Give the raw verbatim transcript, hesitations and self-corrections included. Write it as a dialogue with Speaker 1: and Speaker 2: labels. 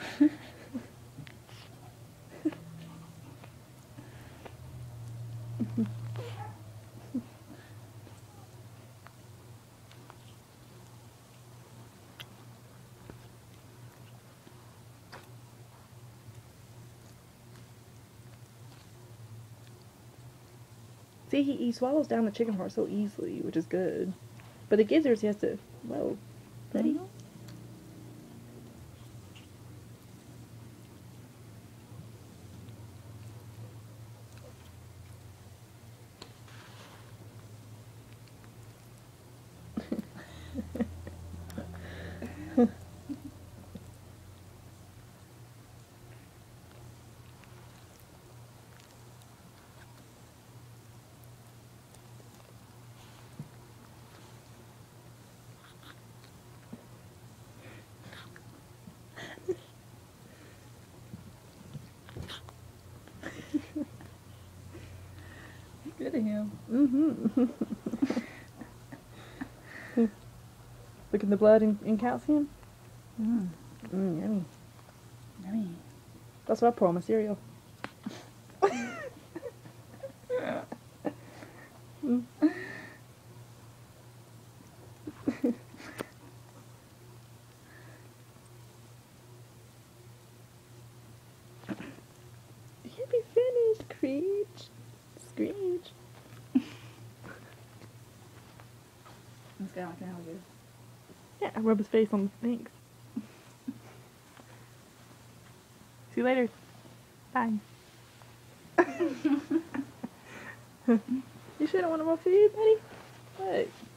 Speaker 1: See, he, he swallows down the chicken heart so easily, which is good. But the gizzards, he has to, whoa, buddy.
Speaker 2: Mm-hmm. Good at him.
Speaker 1: Mm-hmm. Look at the blood in, in calcium.
Speaker 2: Mm.
Speaker 1: Mm, yummy.
Speaker 2: Yummy.
Speaker 1: That's what I pour on my cereal. Mm. You'll be finished, Screech. Screech.
Speaker 2: This guy like an alligator.
Speaker 1: Yeah, I rub his face on the things. See you later. Bye. You shouldn't want more food, buddy. What?